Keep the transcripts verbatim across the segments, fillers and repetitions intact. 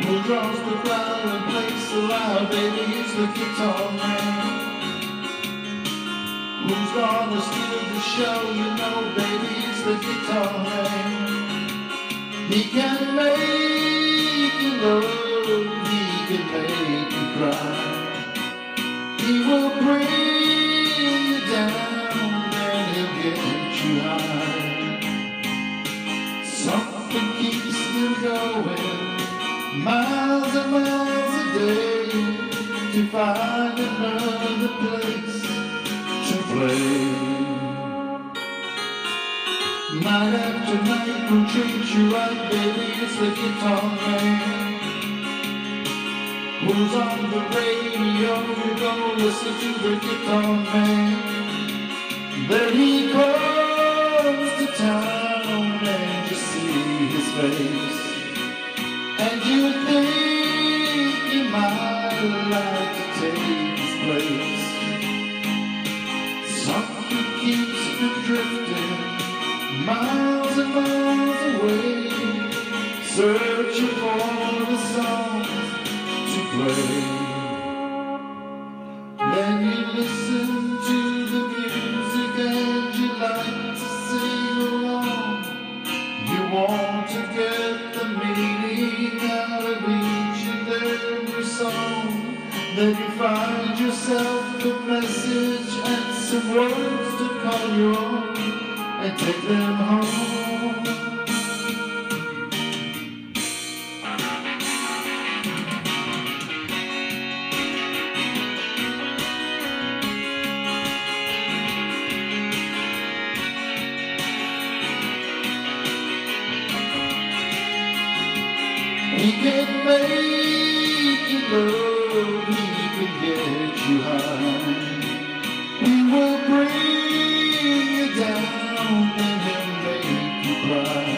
Who draws the crowd and plays the loud? Baby, it's the guitar man. Who's gonna steal the show? You know, baby, it's the guitar man. He can make you love, he can make you cry. He will bring you down and he'll get you high. Something keeps them going miles and miles a day to find another place to play. Night after night will treat you right, baby, it's the guitar man. Who's on the radio, you go listen to the guitar man. Then he comes to town and you see his face, and you think you might like to take his place. Something keeps them drifting miles and miles away, searching for the songs to play. Then you listen to the music and you like to sing along. You want to get the meaning out of each and every song. Then you find yourself a message and some words to call you on and take them home. He can make you love, he can get you high. He will bring you down and he'll make you cry.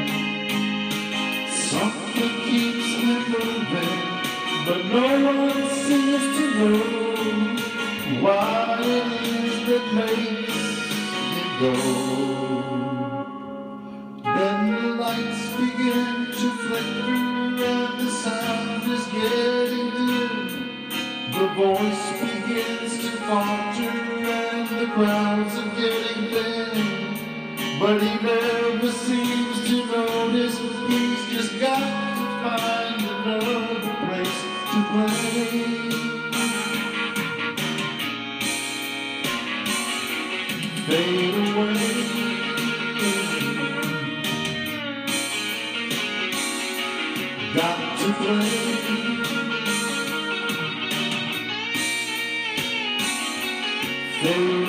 Something keeps him moving, but no one seems to know what it is that makes him go. Then the lights begin to flicker and the sound is getting dim. The voice begins to falter and the crowds are getting thin. But he never seems to notice, he's just got to find another place to play. Fade away. Got to play. Fade